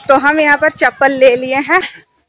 तो हम यहाँ पर चप्पल ले लिए हैं,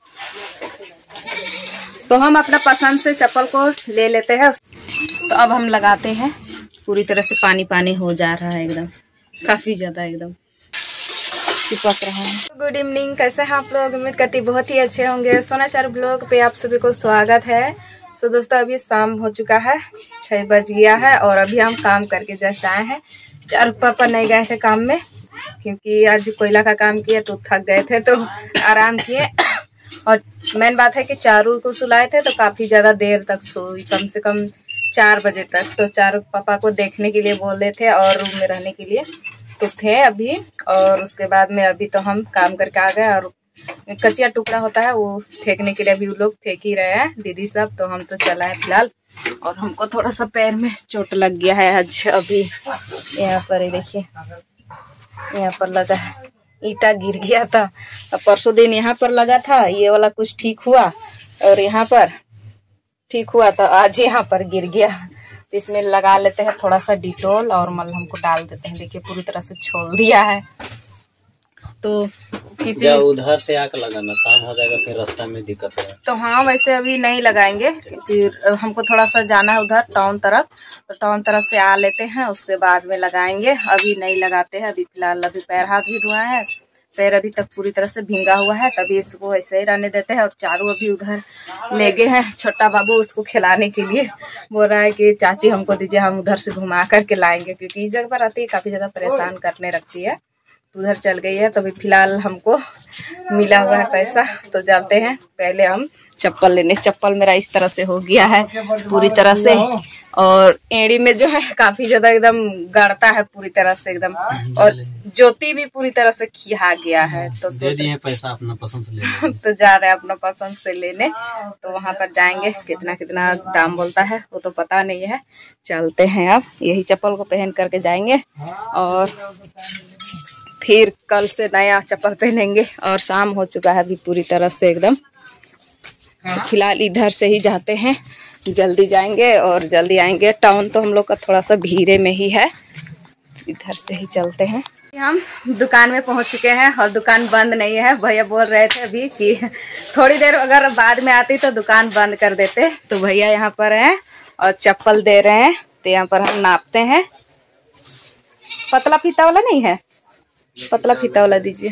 तो हम अपना पसंद से चप्पल को ले लेते हैं। तो अब हम लगाते हैं। पूरी तरह से पानी पानी हो जा रहा है, एकदम काफी ज्यादा एकदम चिपक रहा है। गुड इवनिंग, कैसे हैं आप लोग? उम्मीद करती बहुत ही अच्छे होंगे। सोनाचार ब्लॉग पे आप सभी को स्वागत है। सो दोस्तों, अभी शाम हो चुका है, 6 बज गया है और अभी हम काम करके जस्ट आए हैं। चारू पापा नहीं गए थे काम में, क्योंकि आज कोयला का काम किया तो थक गए थे, तो आराम किए। और मेन बात है कि चारू को सुलाए थे तो काफी ज्यादा देर तक सोई, कम से कम 4 बजे तक। तो चारू पापा को देखने के लिए बोल रहे थे और रूम में रहने के लिए तो थे अभी। और उसके बाद में अभी तो हम काम करके आ गए और कच्चा टुकड़ा होता है वो फेंकने के लिए अभी वो लोग फेंक ही रहे हैं दीदी सब। तो हम तो चला है फिलहाल। और हमको थोड़ा सा पैर में चोट लग गया है आज। अभी यहाँ पर देखिए, यहाँ पर लगा है, ईटा गिर गया था। अब परसों दिन यहाँ पर लगा था, ये वाला कुछ ठीक हुआ और यहाँ पर ठीक हुआ, तो आज यहाँ पर गिर गया। तो इसमें लगा लेते हैं थोड़ा सा डिटोल और मलहम को डाल देते हैं। देखिए पूरी तरह से छोड़ दिया है। तो किसी उधर से आकर लगाना, शाम हो जाएगा फिर रास्ता में दिक्कत है। तो हाँ, वैसे अभी नहीं लगाएंगे, फिर हमको थोड़ा सा जाना है उधर टाउन तरफ, तो टाउन तरफ से आ लेते हैं, उसके बाद में लगाएंगे। अभी नहीं लगाते हैं। अभी फिलहाल अभी पैर हाथ भी धुआए हैं, पैर अभी तक पूरी तरह से भींगा हुआ है, तभी इसको ऐसे ही रहने देते हैं। और चारू अभी उधर ले गए हैं, छोटा बाबू उसको खिलाने के लिए बोल रहा है कि चाची हमको दीजिए, हम उधर से घुमा करके लाएंगे, क्योंकि इस जगह पर आती है काफी ज्यादा परेशान करने रखती है। तो उधर चल गई है। तो अभी फिलहाल हमको मिला हुआ है पैसा, तो चलते हैं पहले हम चप्पल लेने। चप्पल मेरा इस तरह से हो गया है पूरी तरह से, और एड़ी में जो है काफी ज्यादा एकदम गड़ता है पूरी तरह से एकदम, और ज्योति भी पूरी तरह से खिया गया है। तो दे दिए पैसा अपना पसंद से लेने। तो जा रहे हैं अपना पसंद से लेने। तो वहां पर जाएंगे, कितना कितना दाम बोलता है वो तो पता नहीं है। चलते हैं, अब यही चप्पल को पहन करके जाएंगे और फिर कल से नया चप्पल पहनेंगे। और शाम हो चुका है अभी पूरी तरह से एकदम। तो फिलहाल इधर से ही जाते हैं, जल्दी जाएंगे और जल्दी आएंगे। टाउन तो हम लोग का थोड़ा सा भीड़े में ही है, इधर से ही चलते हैं। हम दुकान में पहुंच चुके हैं और दुकान बंद नहीं है। भैया बोल रहे थे अभी कि थोड़ी देर अगर बाद में आती तो दुकान बंद कर देते। तो भैया यहाँ पर हैं और चप्पल दे रहे हैं। तो यहाँ पर हम नापते हैं। पतला फीता वाला नहीं है, पतला फीता वाला दीजिए।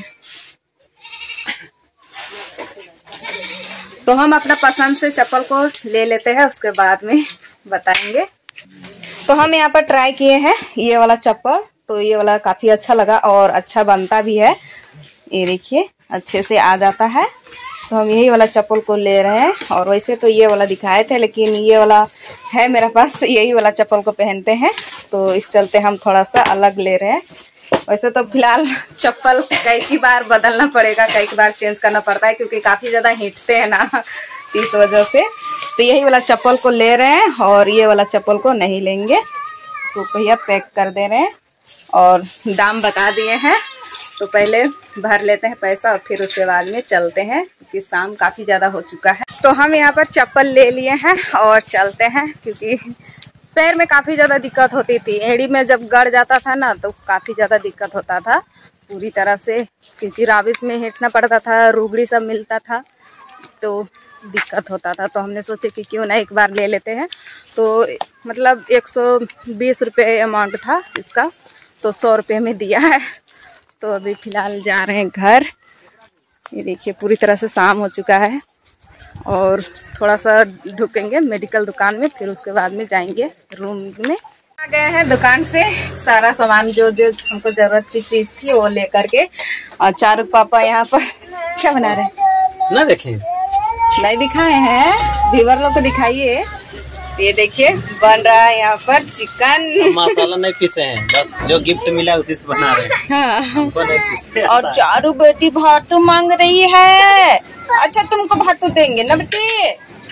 तो हम अपना पसंद से चप्पल को ले लेते हैं, उसके बाद में बताएंगे। तो हम यहाँ पर ट्राई किए हैं ये वाला चप्पल, तो ये वाला काफी अच्छा लगा और अच्छा बनता भी है। ये देखिए अच्छे से आ जाता है। तो हम यही वाला चप्पल को ले रहे हैं। और वैसे तो ये वाला दिखाए थे, लेकिन ये वाला है मेरे पास, यही वाला चप्पल को पहनते हैं, तो इस चलते हम थोड़ा सा अलग ले रहे हैं। वैसे तो फिलहाल चप्पल कई बार बदलना पड़ेगा, कई बार चेंज करना पड़ता है, क्योंकि काफी ज्यादा हिटते हैं ना, इस वजह से। तो यही वाला चप्पल को ले रहे हैं और ये वाला चप्पल को नहीं लेंगे। तो भैया पैक कर दे रहे हैं और दाम बता दिए हैं। तो पहले भर लेते हैं पैसा और फिर उसके बाद में चलते हैं, क्योंकि शाम काफी ज्यादा हो चुका है। तो हम यहाँ पर चप्पल ले लिए हैं और चलते हैं, क्योंकि पैर में काफी ज्यादा दिक्कत होती थी। एड़ी में जब गड़ जाता था ना तो काफी ज्यादा दिक्कत होता था पूरी तरह से, क्योंकि राविस में हिटना पड़ता था, रुगड़ी सब मिलता था, तो दिक्कत होता था। तो हमने सोचे कि क्यों ना एक बार ले लेते हैं। तो मतलब 120 रुपये अमाउंट था इसका, तो 100 रुपये में दिया है। तो अभी फिलहाल जा रहे हैं घर। ये देखिए पूरी तरह से शाम हो चुका है और थोड़ा सा ढुकेंगे मेडिकल दुकान में, फिर उसके बाद में जाएंगे रूम में। आ गए हैं दुकान से, सारा सामान जो जो हमको जरूरत की चीज थी वो लेकर के। और चारू पापा यहाँ पर क्या बना रहे हैं? ना देखें, नहीं दिखाए हैं, व्यूअर लोग को दिखाइए। ये देखिए बन रहा है यहाँ पर चिकन। मसाला नहीं पीसे हैं, बस जो गिफ्ट मिला उसी से बना रहे हैं। हाँ। हमको नहीं पीसे। और चारू बेटी भातू मांग रही है। अच्छा तुमको भातू देंगे ना बेटी?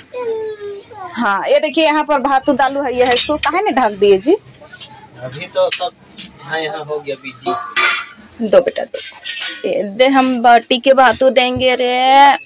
हाँ, ये देखिए यहाँ पर भातू दालू है, ये है, इसको काहे ने ढक दिए जी? अभी तो सब यहाँ हो गया बिजी। दो बेटा दो, ये दे, हम बाटी के भातू देंगे रे।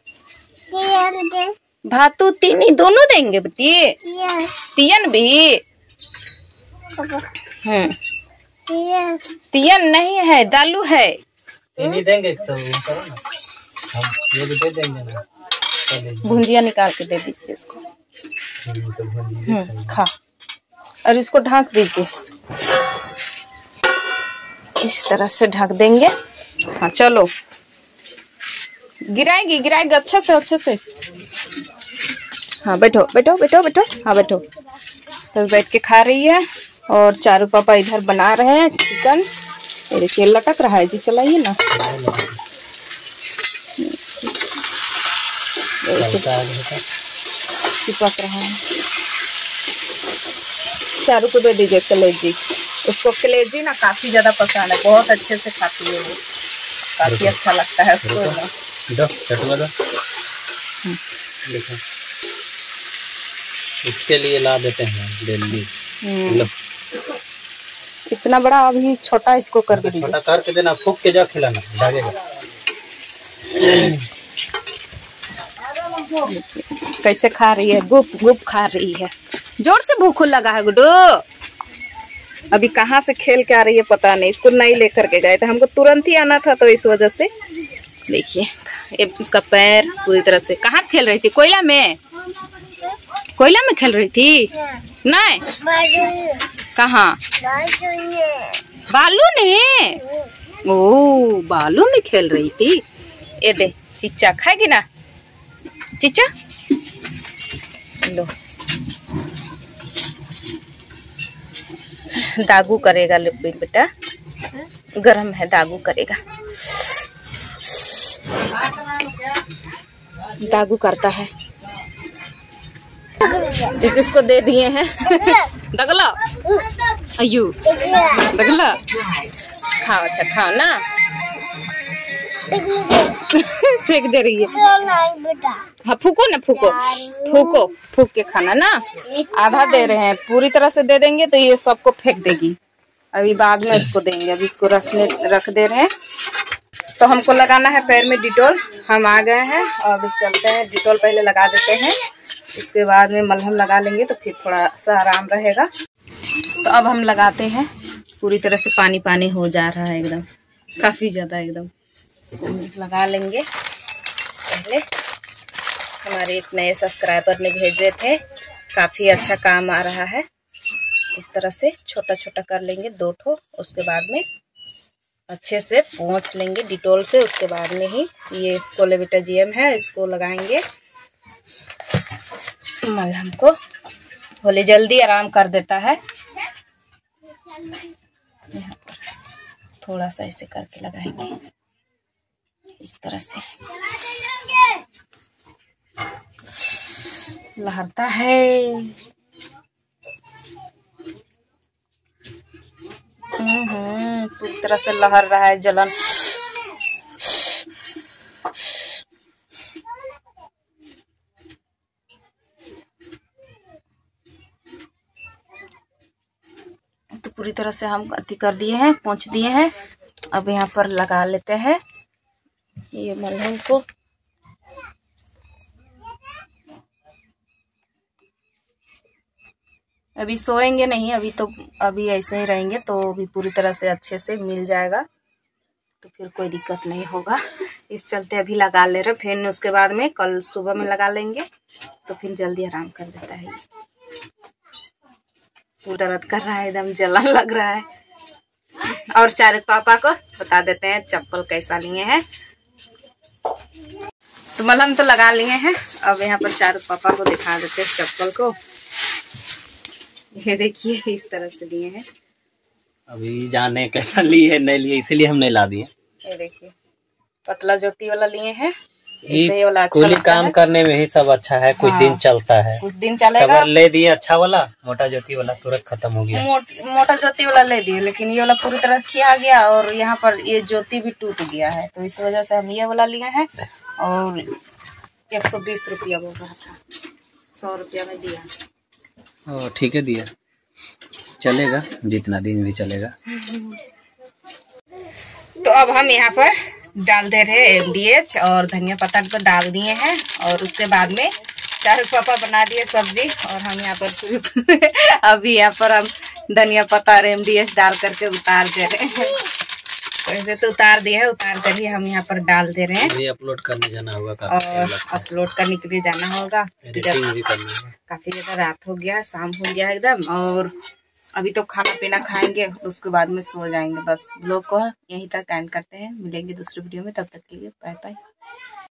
भातू तीनी दोनों देंगे बेटी? तियन भी? तियन नहीं है, दालू है। तीन ही देंगे तो करो ना, हम ये भी दे देंगे ना। भुंजिया निकाल के दे दीजिए इसको। तो भुंजिया खा, और इसको ढक दीजिए, इस तरह से ढक देंगे। हाँ चलो, गिराएगी अच्छे से। हाँ बैठो बैठो बैठो बैठो, हाँ बैठो। तो बैठ के खा रही है और चारू पापा इधर बना रहे हैं चिकन। ये देखिए लटक रहा है जी, चलाइए ना। चिपक रहा है। चारू को दे दीजिए कलेजी, उसको कलेजी ना काफी ज्यादा पसंद है, बहुत अच्छे से खाती है वो, काफी अच्छा लगता है उसको। देखो इसके लिए ला देते हैं दिल्ली। इतना बड़ा अभी छोटा इसको कर दीजिए, छोटा करके देना, फूक के जा खिलाना, भागेगा। कैसे खा रही है, गुप गुप खा रही है, जोर से भूख लगा है गुड्डू। अभी कहाँ से खेल के आ रही है पता नहीं, इसको नहीं लेकर के गए थे, हमको तुरंत ही आना था तो इस वजह से। देखिए इसका पैर पूरी तरह से। कहाँ खेल रही थी, कोयला में खेल रही थी? नहीं, कहाँ? बालू ने? ओ बालू में खेल रही थी। ये दे चिच्चा, खाएगी ना चिच्चा? लो, दागू करेगा लिपिन बेटा, गरम है, दागू करेगा, दागू करता है। किसको दे दिए हैं? दगला अयू, दगला खाओ, अच्छा खाओ ना। फेंक दे रही है। हाँ फूको ना, फूक के खाना ना। आधा दे रहे हैं, पूरी तरह से दे देंगे तो ये सबको फेंक देगी, अभी बाद में इसको देंगे। अभी इसको रख दे रहे हैं। तो हमको लगाना है पैर में डिटॉल। हम आ गए हैं और अभी चलते हैं, डिटॉल पहले लगा देते हैं, उसके बाद में मलहम लगा लेंगे तो फिर थोड़ा सा आराम रहेगा। तो अब हम लगाते हैं, पूरी तरह से पानी पानी हो जा रहा है एकदम, काफ़ी ज़्यादा एकदम। इसको लगा लेंगे। पहले हमारे एक नए सब्सक्राइबर ने भेजे थे, काफ़ी अच्छा काम आ रहा है। इस तरह से छोटा छोटा कर लेंगे 2 ठो, उसके बाद में अच्छे से पोंछ लेंगे डिटॉल से। उसके बाद में ही ये कोलेविटा जीएम है, इसको लगाएंगे मलहम को, बोले जल्दी आराम कर देता है। यहाँ पर थोड़ा सा ऐसे करके लगाएंगे, इस तरह से लहरता है। पूरी तरह से लहर रहा है, जलन। तो पूरी तरह से हम अति कर दिए हैं, पोंछ दिए हैं। अब यहाँ पर लगा लेते हैं ये मलहम को। अभी सोएंगे नहीं, अभी ऐसे ही रहेंगे, तो अभी पूरी तरह से अच्छे से मिल जाएगा, तो फिर कोई दिक्कत नहीं होगा। इस चलते अभी लगा ले रहे, फिर उसके बाद में कल सुबह में लगा लेंगे तो फिर जल्दी आराम कर देता है। पूरा दर्द कर रहा है, एकदम जलन लग रहा है। और चारू पापा को बता देते हैं चप्पल कैसा लिए हैं। तो मलहम तो लगा लिए हैं, अब यहाँ पर चारू पापा को दिखा देते हैं चप्पल को। ये देखिए इस तरह से लिए हैं। अभी जाने कैसा लिए नहीं लिए, इसीलिए हम नहीं ला दिए। ये देखिए पतला ज्योति वाला लिए हैं, ये वाला अच्छा कुली काम करने में ही सब अच्छा है। कुछ दिन चलता है, कुछ दिन चलेगा। ले दिए अच्छा वाला, मोटा ज्योति वाला तुरंत खत्म हो गया। मोटा ज्योति वाला ले दिए, लेकिन ये वाला पूरी तरह किया गया और यहाँ पर ये ज्योति भी टूट गया है, तो इस वजह से हम ये वाला लिए हैं। और 120 रुपया बोल रहा था, 100 रुपया में दिया। ठीक है, दिया, चलेगा, जितना दिन भी चलेगा। तो अब हम यहाँ पर डाल दे रहे हैं MDH और धनिया पत्ता को डाल दिए हैं, और उसके बाद में चारू पापा बना दिए सब्जी, और हम यहाँ पर सिर्फ अभी यहाँ पर हम धनिया पत्ता और MDH डाल करके उतार दे रहे हैं। वैसे तो उतार दिया है, उतार कर ही हम यहाँ पर डाल दे रहे हैं। अभी अपलोड करने जाना होगा, और अपलोड करने के लिए जाना होगा, एडिटिंग भी करना होगा। काफी ज्यादा रात हो गया है, शाम हो गया है एकदम। और अभी तो खाना पीना खाएंगे, उसके बाद में सो जाएंगे। बस व्लॉग को यहीं तक एंड करते हैं, मिलेंगे दूसरी वीडियो में, तब तक के लिए बाय बाय।